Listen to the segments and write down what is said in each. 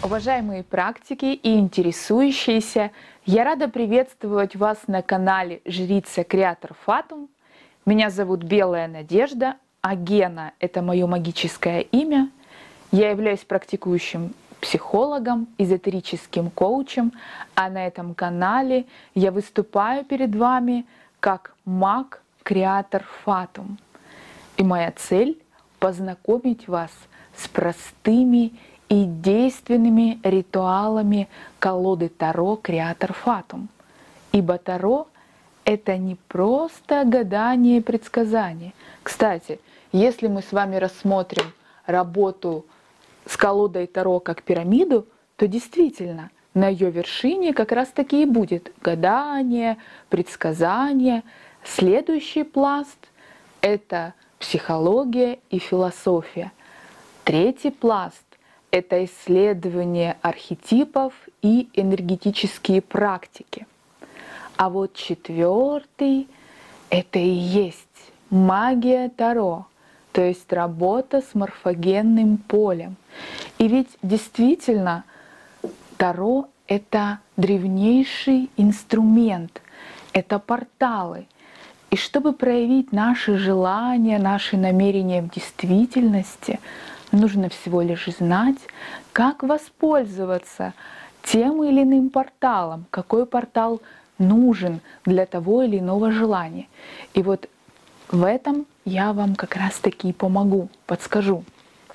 Уважаемые практики и интересующиеся, я рада приветствовать вас на канале Жрица Креатор Фатум. Меня зовут Белая Надежда, а Гена – это мое магическое имя. Я являюсь практикующим психологом, эзотерическим коучем, а на этом канале я выступаю перед вами как маг-креатор Фатум. И моя цель – познакомить вас с простыми и действенными ритуалами колоды Таро Креатор Фатум. Ибо Таро – это не просто гадание и предсказание. Кстати, если мы с вами рассмотрим работу с колодой Таро как пирамиду, то действительно на ее вершине как раз таки и будет гадание, предсказание. Следующий пласт – это психология и философия. Третий пласт – это исследование архетипов и энергетические практики. А вот четвертый – это и есть магия Таро, то есть работа с морфогенным полем. И ведь действительно Таро – это древнейший инструмент, это порталы. И чтобы проявить наши желания, наши намерения в действительности, нужно всего лишь знать, как воспользоваться тем или иным порталом, какой портал нужен для того или иного желания. И вот в этом я вам как раз таки и помогу, подскажу.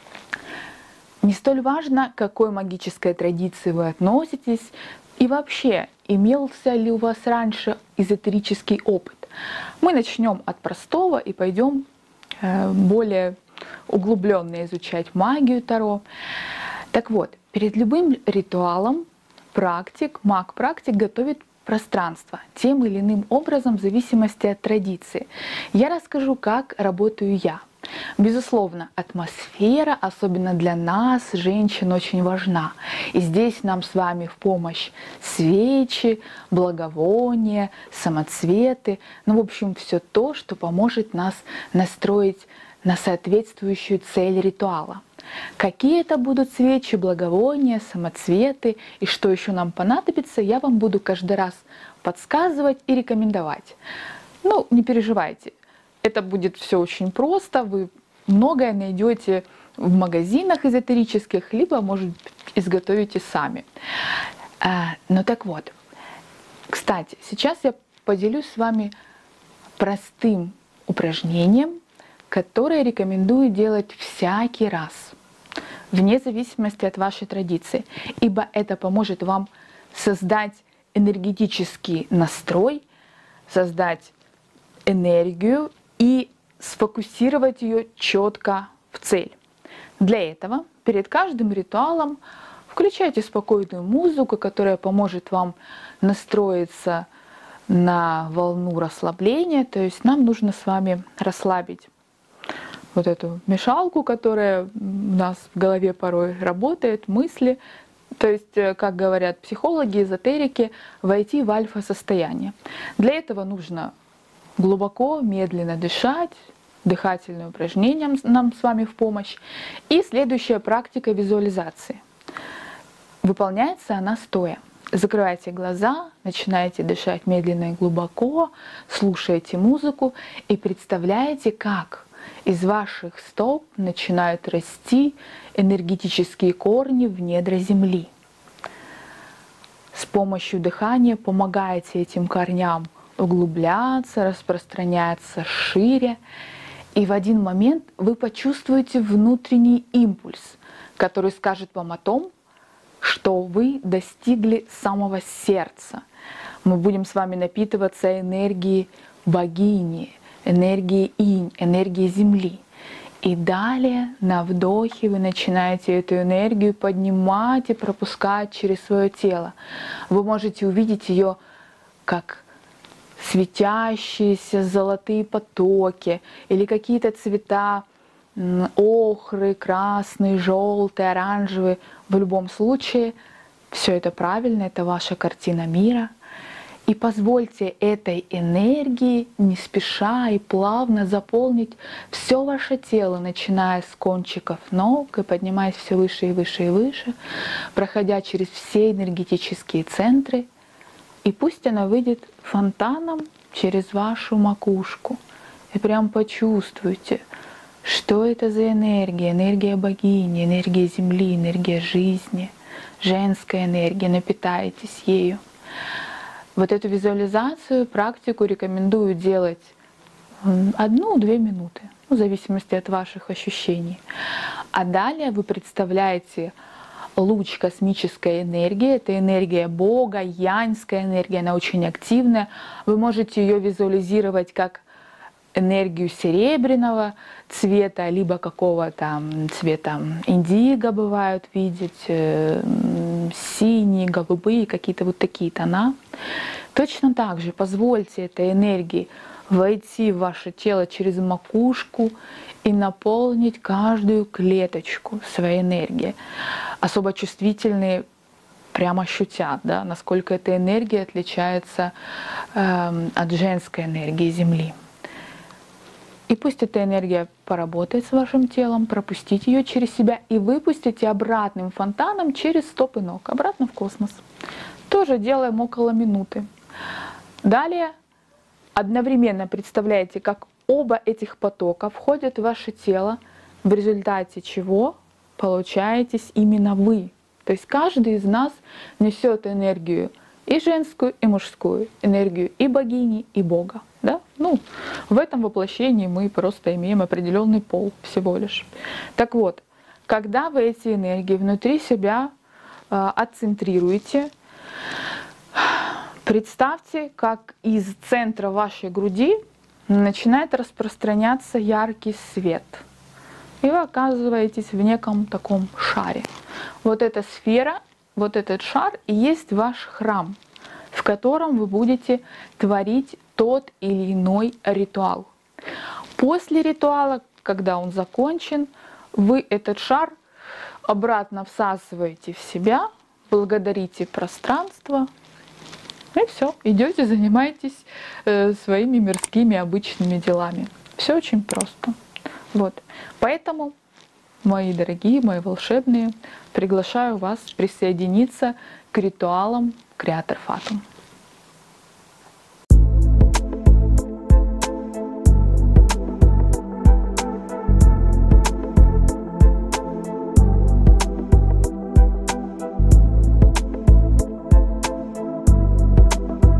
Не столь важно, к какой магической традиции вы относитесь, и вообще, имелся ли у вас раньше эзотерический опыт. Мы начнем от простого и пойдем более углубленно изучать магию Таро. Так вот, перед любым ритуалом маг-практик готовит пространство тем или иным образом в зависимости от традиции. Я расскажу, как работаю я. Безусловно, атмосфера, особенно для нас, женщин, очень важна. И здесь нам с вами в помощь свечи, благовония, самоцветы. Ну, в общем, все то, что поможет нас настроить на соответствующую цель ритуала. Какие это будут свечи, благовония, самоцветы и что еще нам понадобится, я вам буду каждый раз подсказывать и рекомендовать. Ну, не переживайте. Это будет все очень просто, вы многое найдете в магазинах эзотерических, либо, может, изготовите сами. Ну так вот, кстати, сейчас я поделюсь с вами простым упражнением, которое рекомендую делать всякий раз, вне зависимости от вашей традиции, ибо это поможет вам создать энергетический настрой, создать энергию и сфокусировать ее четко в цель. Для этого перед каждым ритуалом включайте спокойную музыку, которая поможет вам настроиться на волну расслабления. То есть нам нужно с вами расслабить вот эту мешалку, которая у нас в голове порой работает, мысли. То есть, как говорят психологи, эзотерики, войти в альфа-состояние. Для этого нужно глубоко, медленно дышать, дыхательные упражнения нам с вами в помощь. И следующая практика визуализации. Выполняется она стоя. Закрывайте глаза, начинаете дышать медленно и глубоко, слушаете музыку и представляете, как из ваших стоп начинают расти энергетические корни в недра земли. С помощью дыхания помогаете этим корням углубляться, распространяться шире. И в один момент вы почувствуете внутренний импульс, который скажет вам о том, что вы достигли самого сердца. Мы будем с вами напитываться энергией богини, энергией инь, энергией земли. И далее на вдохе вы начинаете эту энергию поднимать и пропускать через свое тело. Вы можете увидеть ее как светящиеся золотые потоки или какие-то цвета охры, красный, желтый, оранжевый. В любом случае, все это правильно, это ваша картина мира. И позвольте этой энергии не спеша и плавно заполнить все ваше тело, начиная с кончиков ног и поднимаясь все выше и выше и выше, проходя через все энергетические центры. И пусть она выйдет фонтаном через вашу макушку. И прям почувствуйте, что это за энергия. Энергия богини, энергия Земли, энергия жизни, женская энергия. Напитайтесь ею. Вот эту визуализацию, практику рекомендую делать 1-2 минуты, в зависимости от ваших ощущений. А далее вы представляете луч космической энергии. Это энергия Бога, яньская энергия, она очень активная. Вы можете ее визуализировать как энергию серебряного цвета, либо какого-то цвета индиго бывают видеть, синие, голубые, какие-то вот такие тона. Точно так же позвольте этой энергии войти в ваше тело через макушку и наполнить каждую клеточку своей энергией. Особо чувствительные прямо ощутят, да, насколько эта энергия отличается от женской энергии Земли. И пусть эта энергия поработает с вашим телом, пропустите ее через себя и выпустите обратным фонтаном через стопы ног, обратно в космос. Тоже делаем около минуты. Далее одновременно представляете, как оба этих потока входят в ваше тело, в результате чего получаетесь именно вы. То есть каждый из нас несет энергию и женскую, и мужскую, энергию и богини, и Бога. Да? Ну, в этом воплощении мы просто имеем определенный пол всего лишь. Так вот, когда вы эти энергии внутри себя отцентрируете, представьте, как из центра вашей груди начинает распространяться яркий свет. И вы оказываетесь в неком таком шаре. Вот эта сфера, вот этот шар и есть ваш храм, в котором вы будете творить тот или иной ритуал. После ритуала, когда он закончен, вы этот шар обратно всасываете в себя, благодарите пространство, и все, идете, занимаетесь своими мирскими обычными делами. Все очень просто. Вот. Поэтому, мои дорогие, мои волшебные, приглашаю вас присоединиться к ритуалам Креатор Фатум.